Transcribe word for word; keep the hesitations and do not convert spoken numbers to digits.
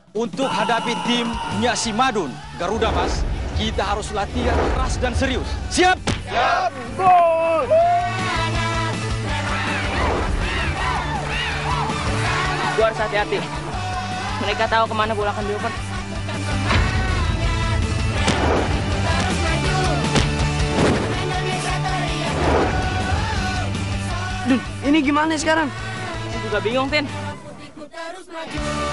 Untuk hadapi tim Nyak Si Madun, Garuda Mas, kita harus latihan keras dan serius. Siap? Siap! Gol! Gue harus hati-hati. Mereka tahu kemana bola akan dioper. Dun, ini gimana sekarang? Gue juga bingung, Tin.